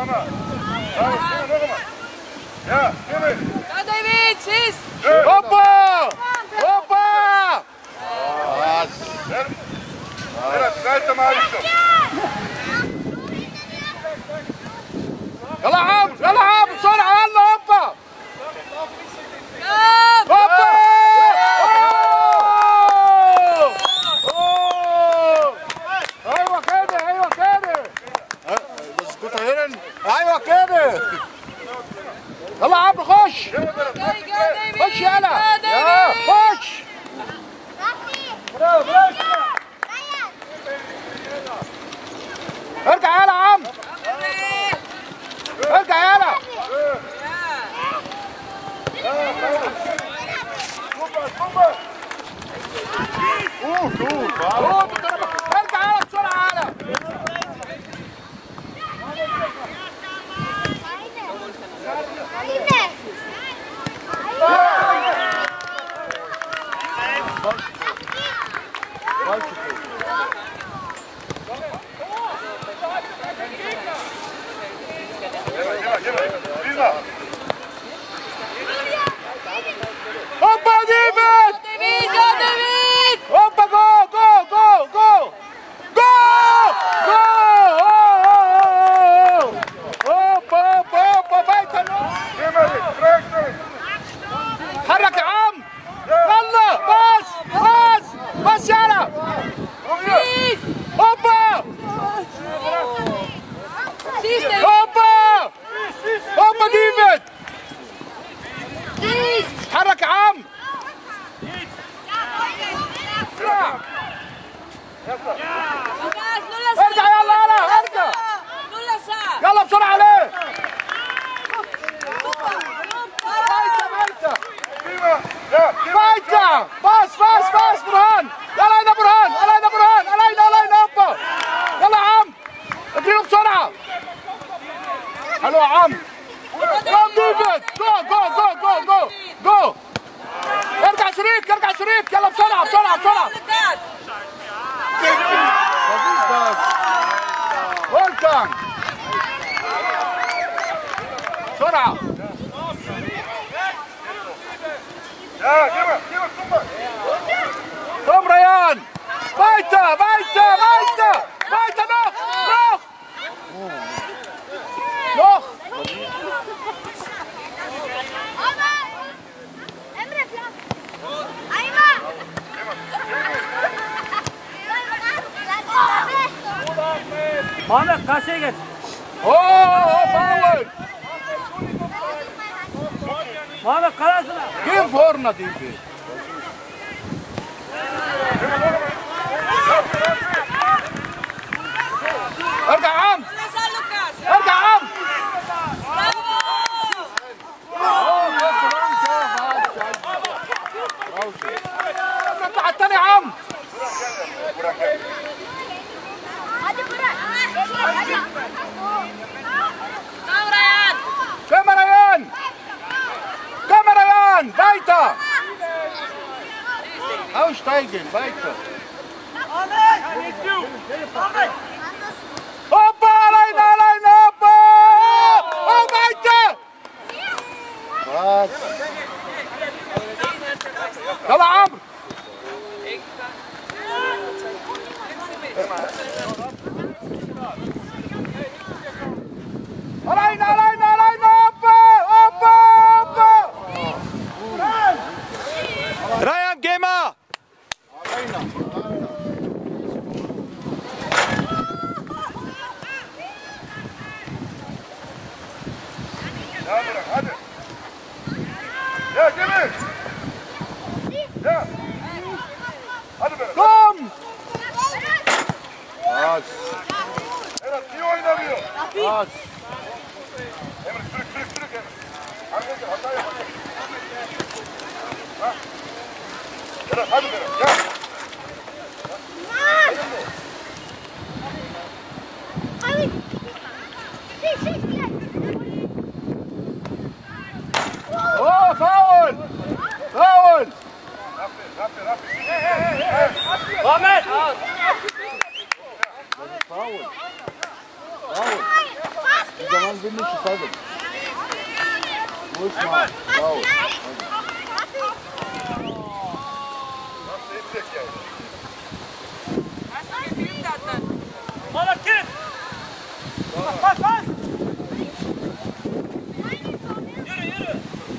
Mama. Ja, Jimmy. Ja, David, schieß! Hoppa! Hoppa! ثالثة مع الشوط. يلا عم يلا عم بسرعة يلا هوبا هوبا ايوه كده ايوه كده اسكت هنا ايوه كده يلا عم خش خش يلا يا خش ارجع يلا عم ارجع يلا ارجع يلا بسرعة يلا هوبا ديفيد يا ديفيد! هوبا جو جو جو جو جو جو هوبا هوبا بايتا حرك يا عم يلا بس بس بس يلا هوبا هوبا هوبا ديفيد حرك يا عم ارجع يلا يلا ارجع يلا بسرعة عليه بايتا باص باص باص برهان يلا هنا برهان يلا هنا برهان يلا هنا يلا هنا هوبا يلا يا عم اديله بسرعة حلو يا عم يلا ديفيد جو جو جو جو جو جو ارجع شريك ارجع شريك يلا بسرعة بسرعة بسرعة ويلكم بسرعة يا جيبه قوم ريان بايتا بايتا بايتا بايتا نخ نخ نخ Muhammed karşıya geç. فاول Muhammed karasına. كيف فورنا ديفيد ارجع عم ارجع عم اطلع الثاني عم كاميريان كاميريان بايتا اوش تايجن بايتا هوبا علينا علينا هوبا او بايتا بس يلا عمرو علينا علينا علينا هوبا هوبا هوبا رايان جيما يا جيمي يا قوم بس Evet, iyi oynamıyor. بس Emre sürük Emre. Arkadaşlar hata yapacak. Ha? Berat hadi Berat gel. اوه فاول فاول Muhammed. فاول فاول الزمان bin nicht gekommen. Ruhig mal. Wow. Mama git. Bas bas. Yürü yürü.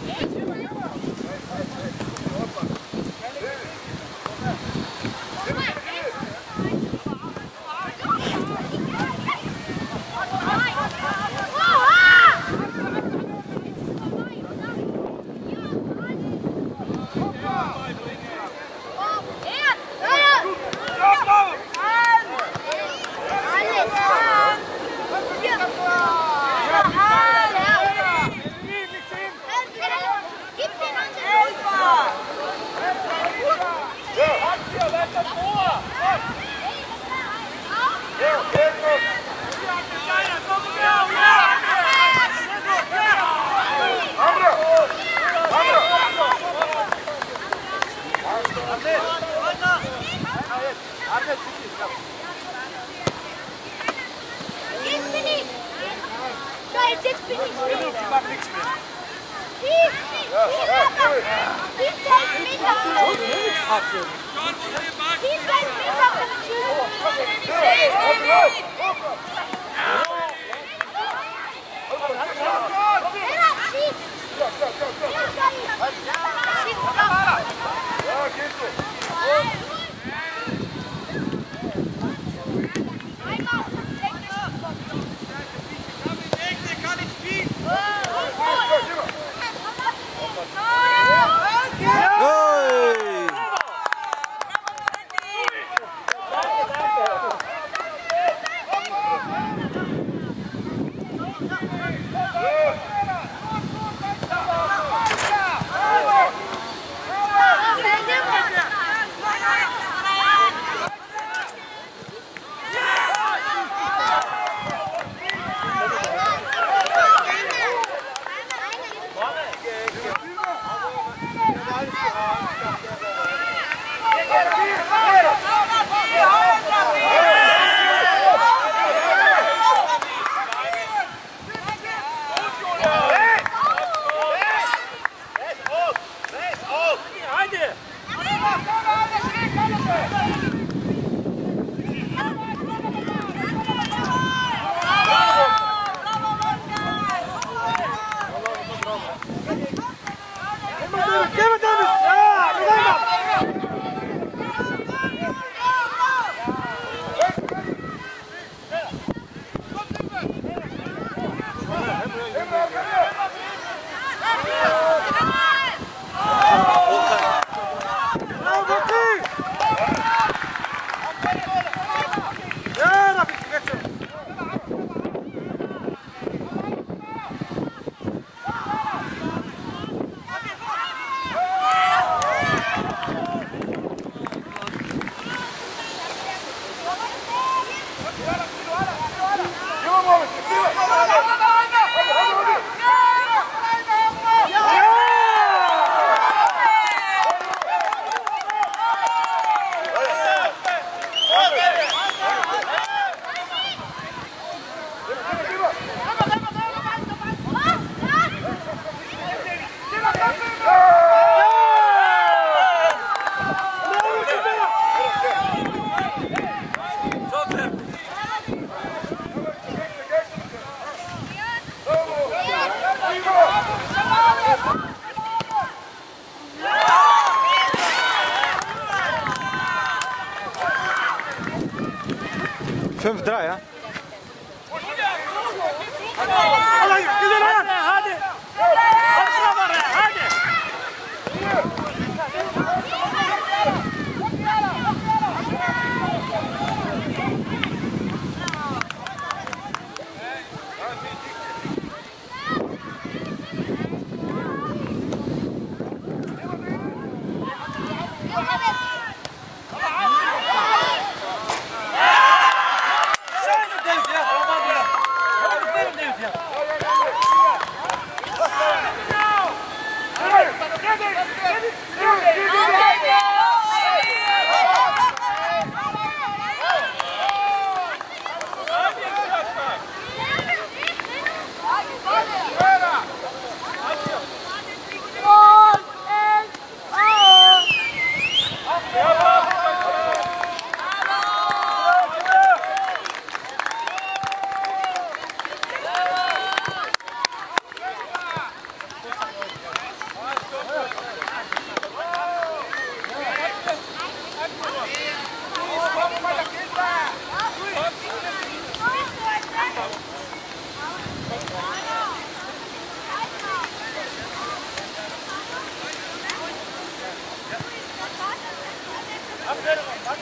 Ja?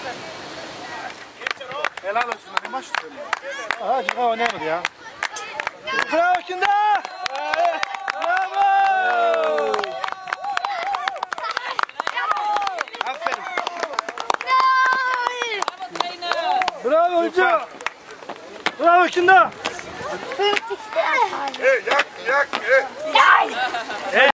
Helal olsun. Ne maç söylüyor? Aha şimdi oynayamadı ya. Bravo Kinda! Bravo! Aferin. Bravo oyuncu! Bravo Kinda! Hey yak yak.